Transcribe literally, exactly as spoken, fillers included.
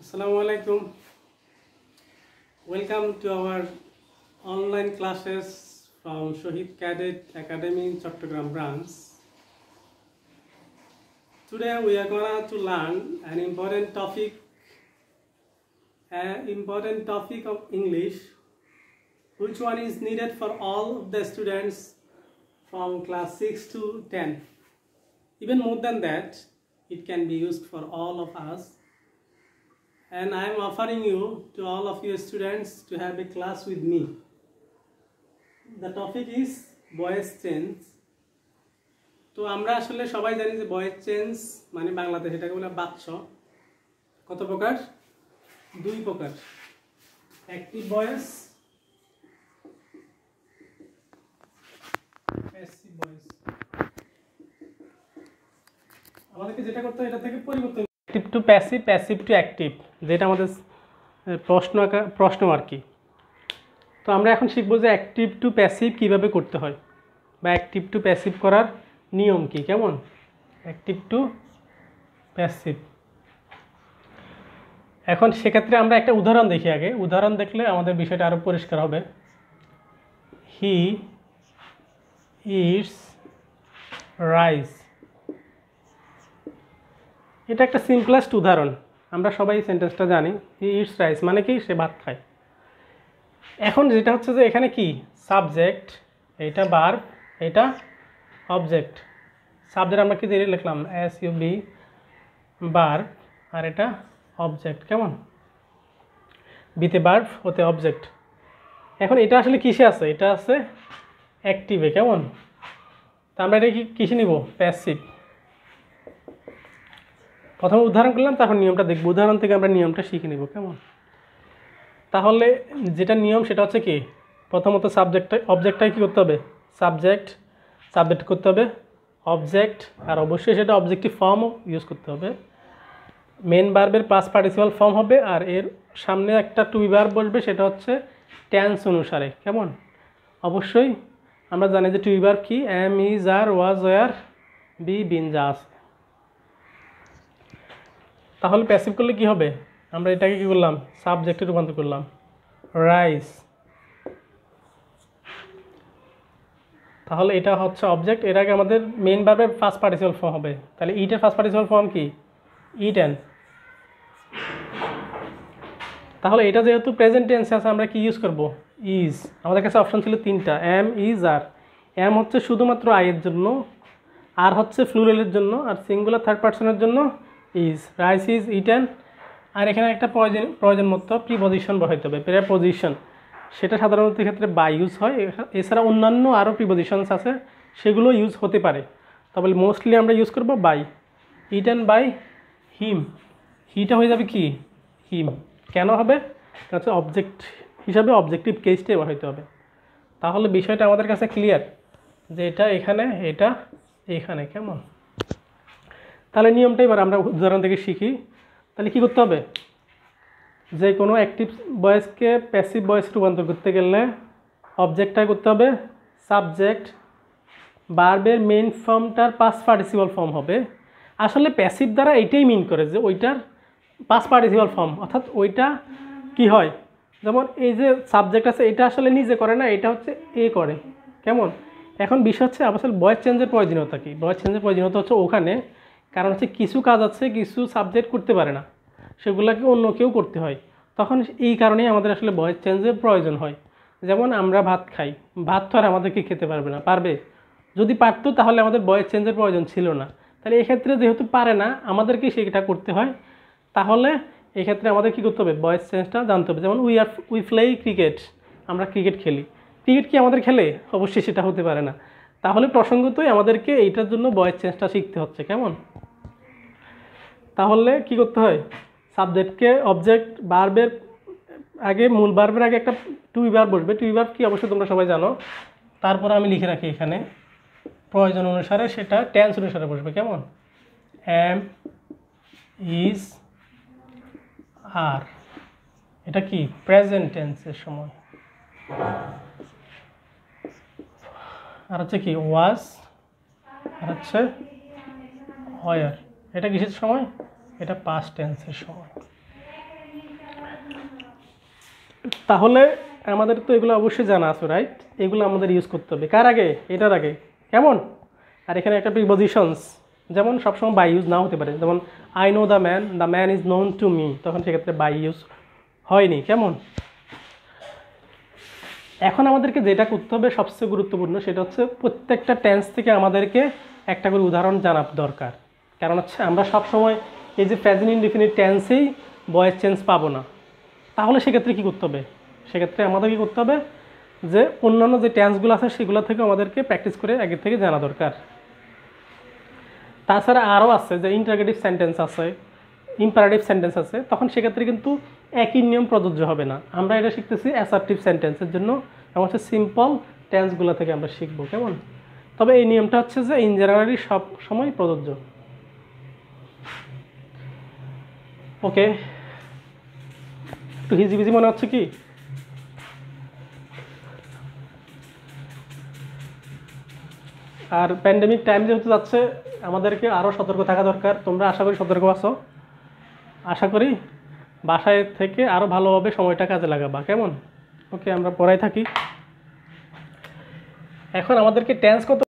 Assalamu alaikum. Welcome to our online classes from Shohid Cadet Academy in Chattogram branch. Today we are going to learn an important topic, an important topic of English, which one is needed for all of the students from class six to ten. Even more than that, it can be used for all of us. And I am offering you to all of you students to have a class with me. The topic is voice change. তো আমরা আসলে সবাই জানি যে voice change মানে বাংলাদেশে এটাকে বলে বাক্য। কত প্রকার? দুই প্রকার। Active voice, passive voice. আমাদেরকে যেটা করতে হয় এটা থেকে পরিবর্তন active to passive, passive to active, যেটা আমাদের প্রশ্ন প্রশ্ন আর কি। তো আমরা এখন শিখবো যে অ্যাক্টিভ টু প্যাসিভ কীভাবে করতে হয় বা অ্যাক্টিভ টু প্যাসিভ করার নিয়ম কি, কেমন অ্যাক্টিভ টু প্যাসিভ। এখন সেক্ষেত্রে আমরা একটা উদাহরণ দেখি আগে। উদাহরণ দেখলে আমাদের বিষয়টা আরও পরিষ্কার হবে। হি ইটস রাইস, এটা একটা সিম্পলেস্ট উদাহরণ। আমরা সবাই সেন্টেন্সটা জানি। হি ইটস রাইস মানে কি, সে ভাত খায়। এখন যেটা হচ্ছে যে এখানে কি সাবজেক্ট, এটা ভার্ব, এটা অবজেক্ট। সাবজেক্ট আমরা কি দিয়ে লিখলাম এস ইউ বি, ভার্ব, আর এটা অবজেক্ট, কেমন বিতে ভার্ব, ওতে অবজেক্ট। এখন এটা আসলে কিসে আছে? এটা আছে অ্যাক্টিভে, কেমন। তা আমরা এটা কি কিসে নিব? প্যাসিভ। প্রথমে উদাহরণ করলাম, তারপর নিয়মটা দেখব। উদাহরণ থেকে আমরা নিয়মটা শিখে নিব, কেমন। তাহলে যেটা নিয়ম সেটা হচ্ছে কি, প্রথমত সাবজেক্টটা অবজেক্টটাই কী করতে হবে? সাবজেক্ট সাবজেক্ট করতে হবে, অবজেক্ট, আর অবশ্যই সেটা অবজেক্টিভ ফর্মও ইউজ করতে হবে। মেন ভার্বের প্লাস পার্টিসিপাল ফর্ম হবে, আর এর সামনে একটা টু বি ভার্ব বসবে, সেটা হচ্ছে টেন্স অনুসারে, কেমন। অবশ্যই আমরা জানি যে টু বি ভার্ব কি, am, is, are, was, were, be, been, যা আছে। তাহলে প্যাসিভ করলে কি হবে? আমরা এটাকে কী করলাম? সাবজেক্টে রূপান্তর করলাম, রাইস। তাহলে এটা হচ্ছে অবজেক্ট, এর আগে আমাদের মেইন ভার্বের ফার্স্ট পার্টিসিপাল ফর্ম হবে। তাহলে ইটের ফার্স্ট পার্টিসিপাল ফর্ম কি? ইটেন। তাহলে এটা যেহেতু প্রেজেন্ট টেন্স আছে, আমরা কি ইউজ করব? ইজ। আমাদের কাছে অপশন ছিল তিনটা, এম, ইজ, আর। এম হচ্ছে শুধুমাত্র আইয়ের জন্য, আর হচ্ছে ফ্লুরালের জন্য, আর সিঙ্গুলার থার্ড পার্সনের জন্য ইজ। Rice is eaten. আর এখানে একটা প্রয়োজন প্রয়োজন মতো প্রিপজিশন বসাইতে হবে, প্রিপজিশন। সেটা সাধারণত ক্ষেত্রে বাই ইউজ হয়। এছাড়া অন্যান্য আরও প্রিপজিশনস আছে, সেগুলো ইউজ হতে পারে, তবে মোস্টলি আমরা ইউজ করব বাই। ইটেন বাই হিম, হিটা হয়ে যাবে কি? হিম। কেন হবে? হচ্ছে অবজেক্ট হিসাবে অবজেক্টিভ কেসটাই বসাইতে হবে। তাহলে বিষয়টা আমাদের কাছে ক্লিয়ার যে এটা এখানে, এটা এখানে, কেমন। তাহলে নিয়মটা এবার আমরা উদাহরণ থেকে শিখি। তাহলে কি করতে হবে? যে কোনো অ্যাক্টিভ ভয়েসকে প্যাসিভ ভয়েস রূপান্তর করতে গেলে অবজেক্টটা করতে হবে সাবজেক্ট, ভার্বের মেইন ফর্মটার পাস্ট পার্টিসিপাল ফর্ম হবে। আসলে প্যাসিভ দ্বারা এইটাই মিন করে যে ওইটার পাস্ট পার্টিসিপাল ফর্ম, অর্থাৎ ওইটা কি হয়, যেমন এই যে সাবজেক্ট আছে, এটা আসলে নিজে করে না, এটা হচ্ছে এ করে, কেমন। এখন বিষয় হচ্ছে আসলে ভয়েস চেঞ্জের প্রয়োজনীয়তা কি? ভয়েস চেঞ্জের প্রয়োজনীয়তা হচ্ছে ওখানে, কারণ হচ্ছে কিছু কাজ আছে কিছু সাবজেক্ট করতে পারে না, সেগুলোকে অন্য কেউ করতে হয়। তখন এই কারণেই আমাদের আসলে ভয়েস চেঞ্জের প্রয়োজন হয়। যেমন আমরা ভাত খাই, ভাত তো আর আমাদেরকে খেতে পারবে না, পারবে? যদি পারতো তাহলে আমাদের ভয়েস চেঞ্জের প্রয়োজন ছিল না। তাহলে এক্ষেত্রে যেহেতু পারে না, আমাদেরকে সেটা করতে হয়। তাহলে এক্ষেত্রে আমাদের কী করতে হবে? ভয়েস চেঞ্জটা জানতে হবে। যেমন we are we play cricket, আমরা ক্রিকেট খেলি। ক্রিকেট কি আমাদের খেলে? অবশ্যই সেটা হতে পারে না। তাহলে প্রসঙ্গতই আমাদেরকে এইটার জন্য ভয়েস চেঞ্জটা শিখতে হচ্ছে, কেমন। তাহলে কি করতে হয়? সাবজেক্টকে অবজেক্ট ভার্বের আগে, মূল ভার্বের আগে একটা টু বি ভার্ব বসবে। টু বি ভার্ব কি অবশ্যই তোমরা সবাই জানো। তারপর আমি লিখে রাখি এখানে প্রয়োজন অনুসারে সেটা টেন্স অনুসারে বসবে, কেমন। এম, ইজ, আর, এটা কি প্রেজেন্ট টেন্সের সময়। আর হচ্ছে কি ওয়াজ, আর হচ্ছে ওয়ার। এটা কিসের সময়? এটা পাস্ট টেন্সের সময়। তাহলে আমাদের তো এগুলো অবশ্যই জানা আছে, রাইট? এগুলো আমাদের ইউজ করতে হবে কার আগে? এটার আগে, কেমন? আর এখানে একটা প্রিপজিশনস, যেমন সবসময় বাই ইউজ নাও হতে পারে, যেমন I know the man, the man is known to me, তখন সেক্ষেত্রে বাই ইউজ হয়নি, কেমন? এখন আমাদেরকে যেটা করতে হবে সবচেয়ে গুরুত্বপূর্ণ, সেটা হচ্ছে প্রত্যেকটা টেন্স থেকে আমাদেরকে একটা করে উদাহরণ জানা দরকার। কারণ হচ্ছে আমরা সবসময় এই যে প্রেজেন্ট ইনডিফিনিট টেন্সেই ভয়েস চেঞ্জ পাবো না। তাহলে সেক্ষেত্রে কী করতে হবে? সেক্ষেত্রে আমাদের কী করতে হবে, যে অন্যান্য যে টেন্সগুলো আছে সেগুলো থেকে আমাদেরকে প্র্যাকটিস করে আগে থেকে জানা দরকার। তাছাড়া আরও আছে যে ইন্টারগেটিভ সেন্টেন্স আছে, ইম্পারেটিভ সেন্টেন্স আছে, তখন সেক্ষেত্রে কিন্তু একই নিয়ম প্রযোজ্য হবে না। আমরা এটা শিখতেছি অ্যাসার্টিভ সেন্টেন্সের জন্য, এবং হচ্ছে সিম্পল টেন্সগুলো থেকে আমরা শিখবো, কেমন? তবে এই নিয়মটা হচ্ছে যে ইন জেনারেলি সব সময় প্রযোজ্য। ওকে, একটু হিজিবিজি মনে হচ্ছে কি? আর প্যান্ডেমিক টাইম যেহেতু যাচ্ছে, আমাদেরকে আরও সতর্ক থাকা দরকার। তোমরা আশা করি সতর্ক আছো, আশা করি বাসায় থেকে আরও ভালোভাবে সময়টা কাজে লাগাবা, কেমন? ওকে, আমরা পড়াই থাকি। এখন আমাদেরকে টেন্স কত